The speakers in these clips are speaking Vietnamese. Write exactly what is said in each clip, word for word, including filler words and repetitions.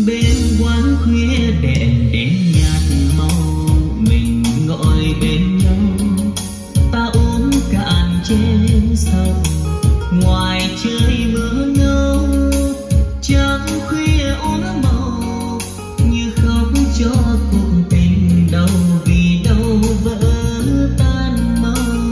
bên quán khuya đèn đèn nhạt màu, mình ngồi bên nhau ta uống cạn chén sầu, ngoài trời mưa ngâu trắng khuya uống màu, như khóc cho cuộc tình đâu vì đâu vỡ tan mau.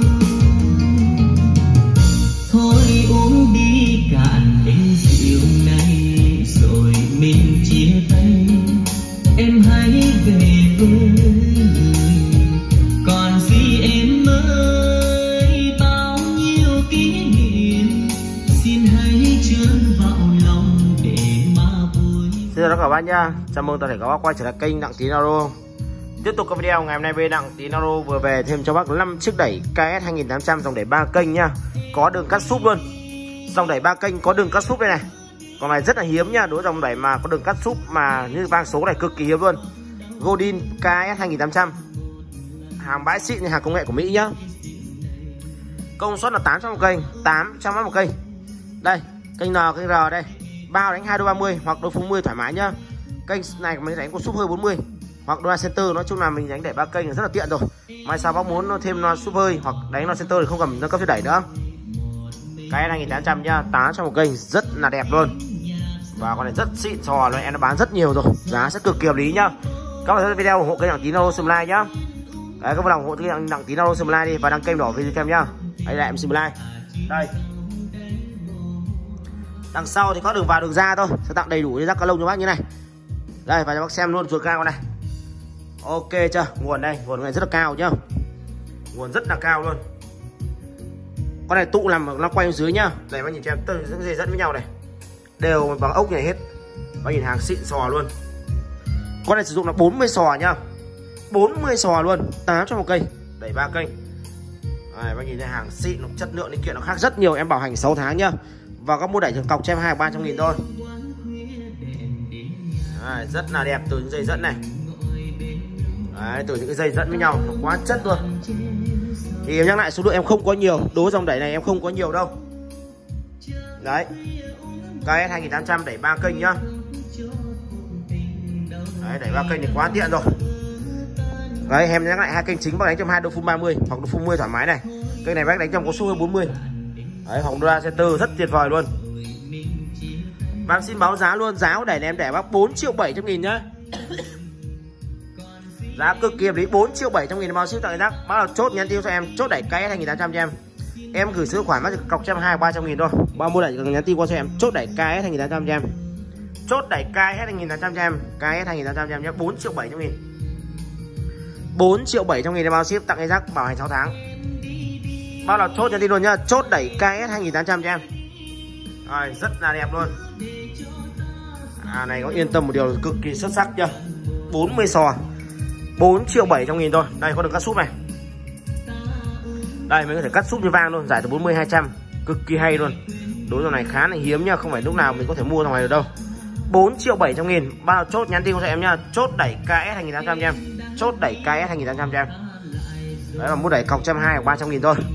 Thôi uống đi cạn ly rượu này rồi mình chia tay, em hãy về với người, còn gì em ơi bao nhiêu kỷ niệm, xin hãy trơn vào lòng để mà vui. Xin chào các bạn nha, chào mừng toàn thể các bác quay trở lại kênh Đặng Tí Naro. Tiếp tục cái video ngày hôm nay bên Đặng Tí Naro vừa về thêm cho bác năm chiếc đẩy ca ét hai nghìn tám trăm dòng đẩy ba kênh nha, có đường cắt súp luôn. Dòng đẩy ba kênh có đường cắt súp đây này. Con này rất là hiếm nha, đối với dòng đẩy mà có đường cắt súp mà như vang số này cực kỳ hiếm luôn. Godin ca ét hai nghìn tám trăm, hàng bãi xịn, hàng công nghệ của Mỹ nhá. Công suất là tám trăm một kênh, tám trăm một kênh. Đây, kênh N, kênh R đây. Bao đánh hai đô ba mươi hoặc đô bốn mươi thoải mái nhá. Kênh này mình đánh con súp hơi bốn mươi hoặc đô center, nói chung là mình đánh đẩy ba kênh là rất là tiện rồi. Mai sao bác muốn thêm nó súp hơi hoặc đánh nó center thì không cần nâng cấp phiên đẩy nữa. Ca ét hai nghìn tám trăm nhá, tám trăm một kênh rất là đẹp luôn. Và con này rất xịn sò luôn, em đã bán rất nhiều rồi, giá sẽ cực kỳ hợp lý nhá. Các bạn thấy video ủng hộ kênh Đặng Tí Naro xem like nhá. Đấy, các bạn ủng hộ kênh Đặng Tí Naro xem like đi và đăng kênh đỏ video kem nhá. Đây là em xem like. Đây. Đằng sau thì có đường vào đường ra thôi, sẽ tặng đầy đủ rác cá lông cho bác như này. Đây, và cho bác xem luôn chuột ga con này. Ok chưa? Nguồn đây, nguồn này rất là cao nhá. Nguồn rất là cao luôn. Con này tụ làm nó quay dưới nhá. Đây bác nhìn cho em từng những dây dẫn với nhau này, đều bằng ốc này hết. Bác nhìn hàng xịn sò luôn. Con này sử dụng là bốn mươi sò nhá, bốn mươi sò luôn, tám trăm một cây, đẩy ba kênh. Đây, bác nhìn thấy hàng xịn, chất lượng linh kiện nó khác rất nhiều, em bảo hành sáu tháng nhá. Và có mua đẩy thường cọc cho em hai ba trăm nghìn thôi. Đấy, rất là đẹp từ những dây dẫn này. Đấy, từ những cái dây dẫn với nhau nó quá chất luôn. Thì em nhắc lại số lượng em không có nhiều, đối với dòng đẩy này em không có nhiều đâu. Đấy, ca ét hai nghìn tám trăm đẩy ba kênh nhá. Đấy, đẩy ba kênh thì quá tiện rồi. Đấy, em nhắc lại hai kênh chính bác đánh trong hai đô full ba mươi hoặc đô full mươi thoải mái này. Kênh này bác đánh trong có số hơn bốn mươi. Đấy, hoặc đô la center rất tuyệt vời luôn. Và em xin báo giá luôn, giá của đẩy này em để bác bốn triệu bảy trăm nghìn nhá. Giá cực kỳ hợp lý, bốn triệu bảy trăm nghìn bao ship tặng rác. Bác nào chốt nhắn tin cho em, chốt đẩy ca ét hai nghìn tám trăm cho em. Em gửi số khoản bác chỉ cọc cho em hai ba trăm nghìn thôi. Bao mua đẩy nhắn tin qua cho em, chốt đẩy ca ét hai nghìn tám trăm cho em. Chốt đẩy ca ét hai nghìn tám trăm cho em, ca ét hai nghìn tám trăm cho em nhé, bốn triệu bảy trăm nghìn. bốn triệu bảy trăm nghìn bao ship tặng rác, bảo hành sáu tháng. Bao nào chốt nhắn tin luôn nhá, chốt đẩy ca ét hai nghìn tám trăm cho em. Rồi, rất là đẹp luôn. À này có yên tâm một điều cực kỳ xuất sắc chưa? bốn mươi sò, bốn triệu bảy trăm nghìn thôi. Đây có được cắt súp này. Đây mình có thể cắt súp như vang luôn, giải từ bốn mươi hai trăm, cực kỳ hay luôn. Đối dòng này khá là hiếm nha, không phải lúc nào mình có thể mua dòng này được đâu. bốn triệu bảy trăm nghìn, bao chốt nhắn tin cho em nha, chốt đẩy ca ét hai nghìn tám trăm cho em. Chốt đẩy ca ét hai nghìn tám trăm cho em. Đấy là mua đẩy cọc một trăm hai mươi hoặc ba trăm nghìn thôi.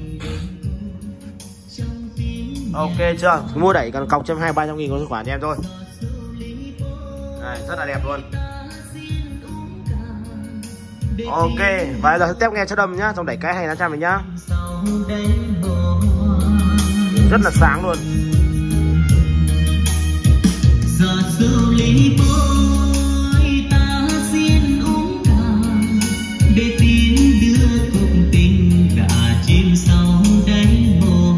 Ok chưa? Mua đẩy còn cọc một trăm hai mươi ba trăm nghìn có số khoản cho em thôi. Đây, rất là đẹp luôn. Ok, và giờ test nghe cho đầm nhá, trong đẩy cái hai nghìn tám trăm này nhá. Rất là sáng luôn. Để tin đưa cuộc tình đã chìm sâu đáy hồ.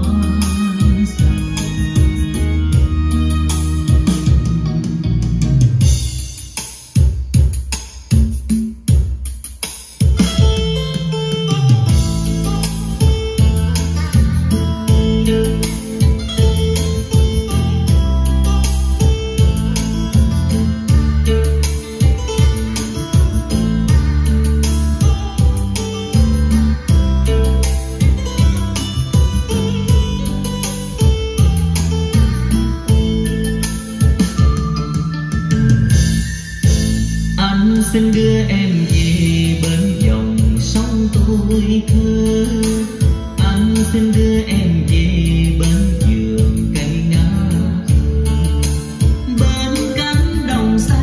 Xin đưa em về bên dòng sông tôi thơ, anh xin đưa em về bên vườn cây na, bên cánh đồng xanh.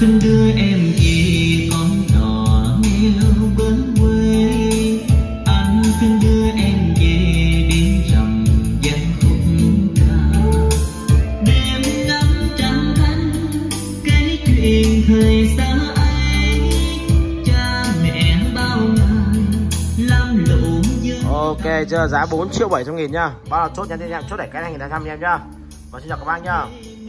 xin đưa em về con đò neo bến quê, anh xin đưa em về đến rằm gian khúc ca, đêm ngắm trăng thanh cái chuyện thời xa ấy, cha mẹ bao ngày lam lũ với. Ok chưa, giá bốn triệu bảy trăm nghìn nhá. Bao là chốt nhắn tin em, chốt đẩy cái hai nghìn tám trăm em nhá. Và xin chào các bác nhá.